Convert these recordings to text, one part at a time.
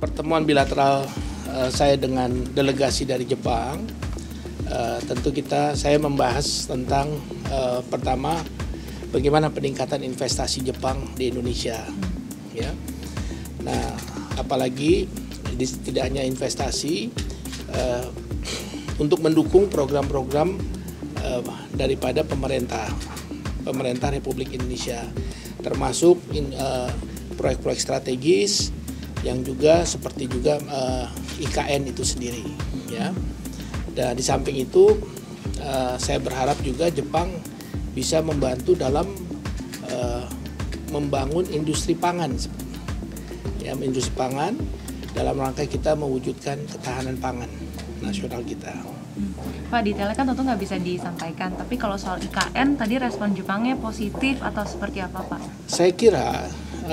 Pertemuan bilateral saya dengan delegasi dari Jepang, tentu saya membahas tentang pertama bagaimana peningkatan investasi Jepang di Indonesia, ya. Nah, apalagi tidak hanya investasi, untuk mendukung program-program daripada pemerintah Republik Indonesia, termasuk proyek-proyek strategis yang juga seperti juga IKN itu sendiri, ya. Dan di samping itu saya berharap juga Jepang bisa membantu dalam membangun industri pangan, ya, industri pangan dalam rangka kita mewujudkan ketahanan pangan nasional kita. Pak, detailnya kan tentu nggak bisa disampaikan, tapi kalau soal IKN tadi respon Jepangnya positif atau seperti apa, Pak? Saya kira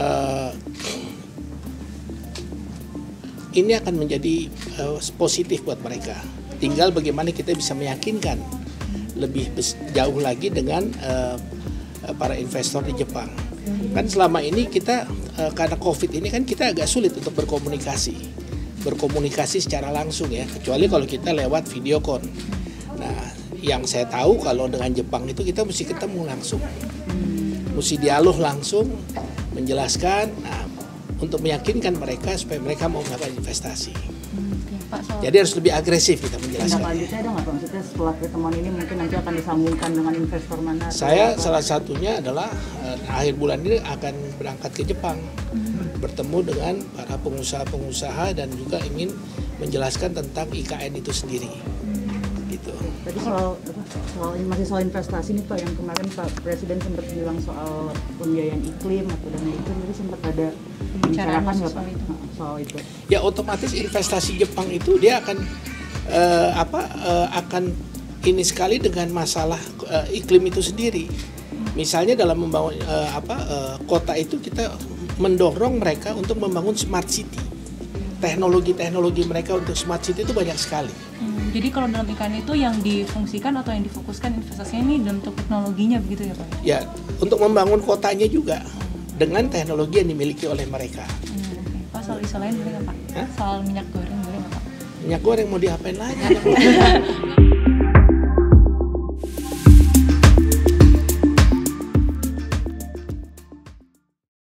ini akan menjadi positif buat mereka. Tinggal bagaimana kita bisa meyakinkan lebih jauh lagi dengan para investor di Jepang. Kan selama ini kita karena COVID ini kan kita agak sulit untuk berkomunikasi secara langsung, ya, kecuali kalau kita lewat video call. Nah, yang saya tahu kalau dengan Jepang itu kita mesti ketemu langsung, mesti dialog langsung, menjelaskan, untuk meyakinkan mereka supaya mereka mau melakukan investasi. Jadi harus lebih agresif kita menjelaskan. Lanjutnya dong, Pak, maksudnya setelah pertemuan ini mungkin nanti akan disambungkan dengan investor mana? Saya salah satunya adalah akhir bulan ini akan berangkat ke Jepang, bertemu dengan para pengusaha-pengusaha dan juga ingin menjelaskan tentang IKN itu sendiri. Gitu. Tadi masih soal investasi nih, Pak, yang kemarin Pak Presiden sempat bilang soal pembiayaan iklim atau dana iklim, jadi sempat ada bicarakan nggak, Pak, soal itu? Ya, otomatis investasi Jepang itu dia akan akan ini sekali dengan masalah iklim itu sendiri. Misalnya dalam membangun kota itu kita mendorong mereka untuk membangun smart city. Teknologi mereka untuk smart city itu banyak sekali. Jadi kalau dalam IKN itu yang difungsikan atau yang difokuskan investasinya ini bentuk teknologinya begitu ya, Pak? Ya, untuk membangun kotanya juga dengan teknologi yang dimiliki oleh mereka. Pak, soal isu lain boleh nggak, Pak? Soal minyak goreng boleh nggak, Pak? Minyak goreng mau diapain lagi?